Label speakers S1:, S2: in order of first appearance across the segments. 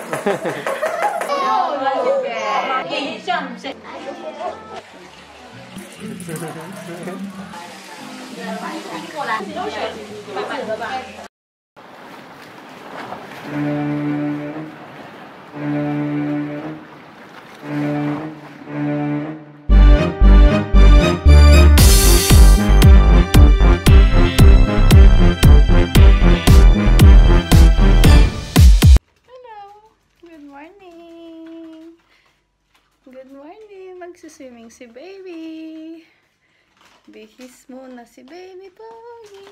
S1: Good morning! Magsiswimming si baby. Bihis muna si baby Pogi.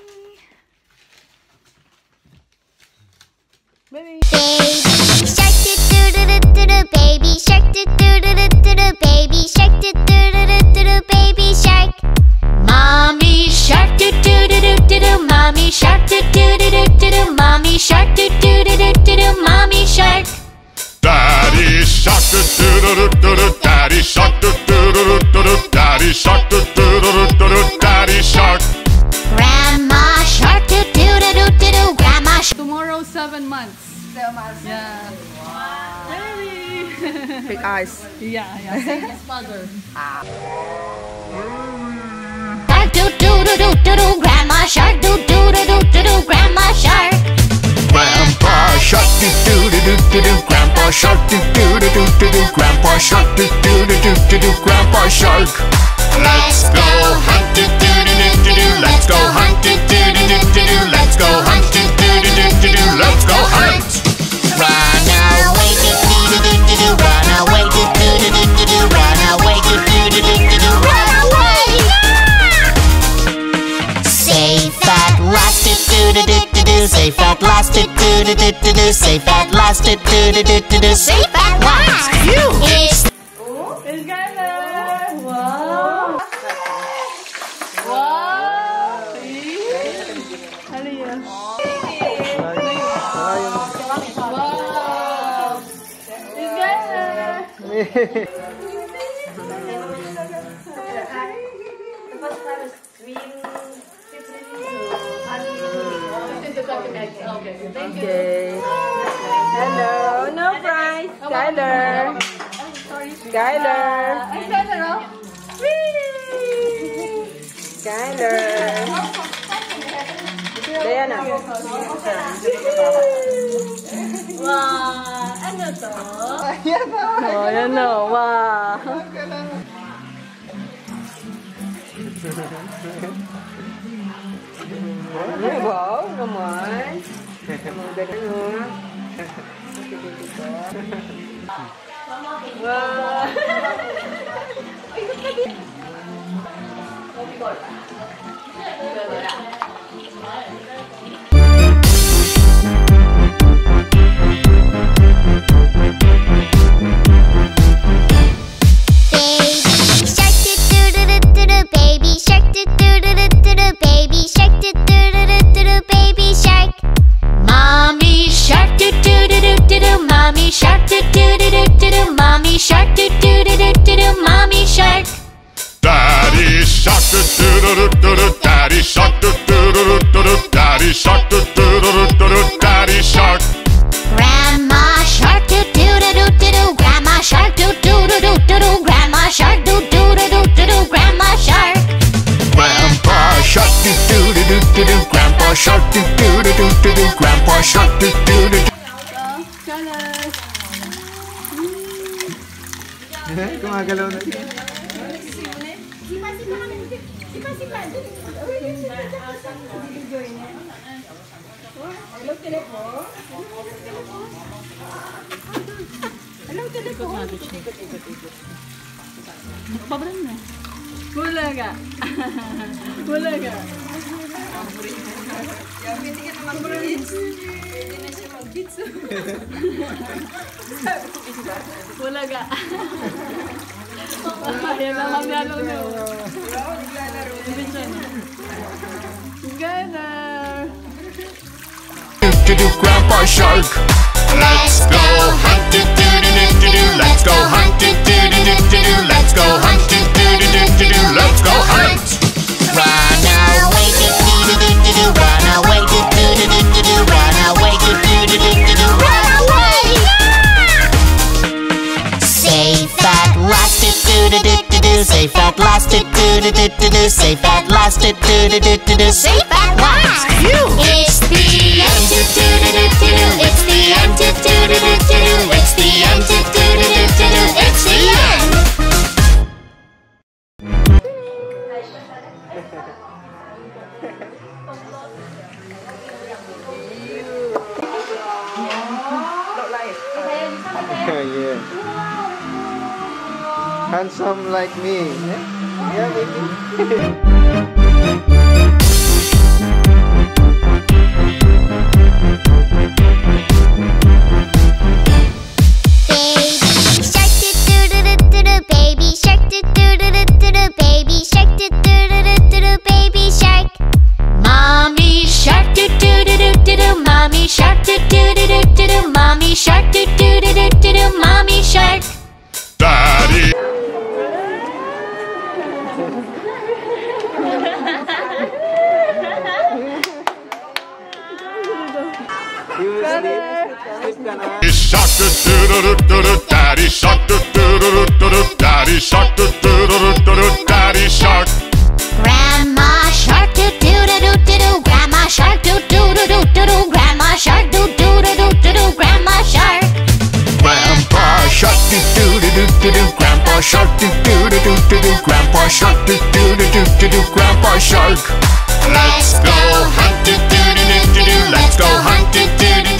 S1: Baby!
S2: Shark do do do do do do baby shark do do do do do do baby shark do do do do do do baby shark. Mommy shark do do do do do do mommy shark do do do do do do mommy shark do do do do do do mommy shark.
S3: Daddy shark do do do do do daddy shark do do do do do daddy shark do do do do do daddy shark.
S2: Grandma shark do do do do do do grandma shark.
S1: Tomorrow 7 months. 7 months. Yeah. Wow. Baby.
S4: Big eyes.
S1: Yeah. Same as mother.
S2: Shark do do do do do do grandma shark do do do do do do grandma shark.
S3: Grandpa shark do do do do do do grandpa shark do do do do do do grandpa shark do do do do do do grandpa shark. Let's go hunt do do do do do do let's go hunt do do do do do do let's go hunt do do do do do do let's go hunt.
S2: Run away do do do do do do run away do do do do do do run away do do do do do do run away. Safe at last do do do do do do safe at last do do do do do do safe at last do do do do do do safe at last. It's
S1: Skyler! Wow! Wow! Ano yun? Wow! Skyler!
S4: Okay. Hello. No prize. Skyler. Skyler.
S1: Skyler, oh!
S4: Skyler. Diana.
S1: Wow! Ano to?
S4: Oh, yan o. Wow. Wow, naman. Naman ganun, no? Wow.
S2: baby shark do do do do do do baby shark do do do do do do baby shark. Mommy shark do do do do do do mommy shark do do do do do do mommy shark do do do do do do mommy shark.
S3: Daddy shark do do do do do daddy shark do do do do do daddy shark do do do do do daddy shark.
S2: Grandma shark do do do do do do grandma shark do do do do do do grandma shark do do do do do do grandma shark.
S3: Grandpa shark do do do do do do grandpa shark do do do do do do grandpa shark do do do do.
S4: Gumagalaw na.
S1: Pabaran na. Bulaga. Bulaga.
S4: Hindi ka naman mag-beats. Hindi na siya mag-beats.
S1: Bulaga. Yan na maglalaro na. Skyler.
S3: Do grandpa shark. Let's go hunt do do do do do do. Let's go hunt do do do do do do. Let's go hunt do do do do do do. Let's go hunt.
S2: Run away do do do do do do run away do do do do do do run away do do do do do do run away. do. Safe at last, do do do do do do. Safe at last. It's the end, do do do do do do. It's the end, do do do do do do. It's the end, do do do do do do. It's the end.
S5: Yeah. Handsome like me. Yeah, baby.
S2: Baby shark, do do do do do do. Baby shark, do do do do do do. Baby shark. Mommy shark, do do do do do do. Mommy shark, do do do do do do. Mommy shark, do do do do do do. Mommy shark.
S3: Daddy. Shark, do do do do do. Daddy shark, do do do do do. Daddy shark, do do do do do. Daddy shark.
S2: Grandma shark, do do do do do do. Grandma shark, do do do do do do. Grandma shark, do do do do do do. Grandma shark.
S3: Grandpa shark, do do do do do do. Grandpa shark, do do do do do do. Grandpa shark, do do do do do do. Grandpa shark. Let's go hunt, do do do do do do. Let's go hunt, do do do.